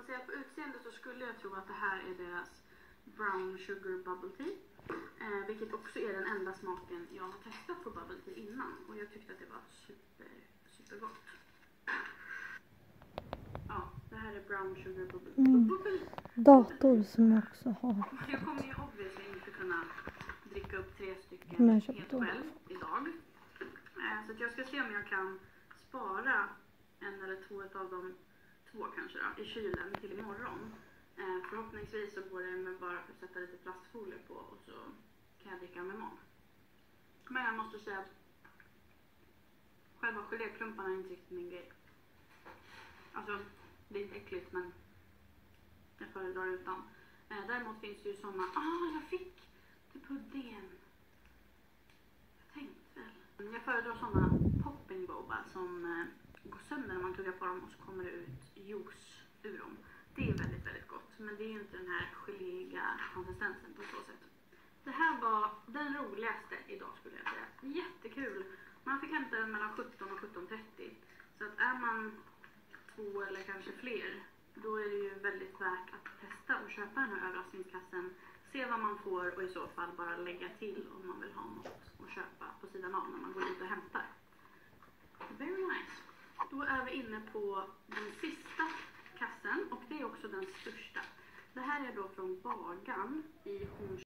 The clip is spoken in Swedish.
man säger på utseende så skulle jag tro att det här är deras brown sugar bubble tea. Vilket också är den enda smaken jag har testat på bubble tea innan. Och jag tyckte att det var supergott. Ja, det här är brown sugar bubble. Dator som jag också har. Jag kommer ju obviously inte kunna dricka upp 3 stycken helt själv idag. Så att jag ska se om jag kan spara 1 eller 2 av dem, 2 kanske då, i kylen till imorgon. Förhoppningsvis så går det med bara för att sätta lite plastfolie på och så kan jag dricka med imorgon. Men jag måste säga att själva geléklumparna är inte riktigt min grej. Alltså, det är inte äckligt men jag föredrar utan. Däremot finns det ju sådana, jag fick till puddingen. Jag tänkte väl. Jag föredrar sådana popping boba som går sönder när man tuggar på dem och så kommer det ut juice ur dem. Det är väldigt, väldigt gott. Men det är ju inte den här geléiga konsistensen på så sätt. Det här var den roligaste idag skulle jag säga. Jättekul. Man fick hämta den mellan 17 och 17:30. Så att är man 2 eller kanske fler, då är det ju väldigt värt att testa och köpa den här överraskningskassen. Se vad man får och i så fall bara lägga till om man vill ha något att köpa på sidan av när man går ut och hämtar. Very nice. Då är vi inne på den sista kassen och det är också den största. Det här är då från Bagan i Horns